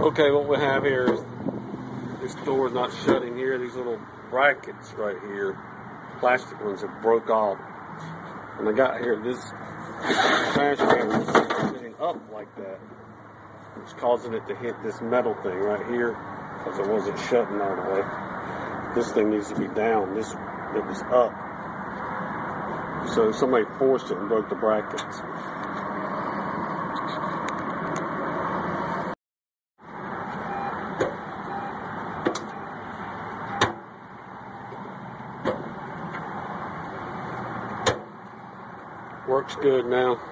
Okay, what we have here is this door is not shutting here. These little brackets right here, plastic ones, that broke off. And I got here, this trash can was sitting up like that. It's causing it to hit this metal thing right here because it wasn't shutting all the way. This thing needs to be down. It was up. So somebody forced it and broke the brackets. Works good now.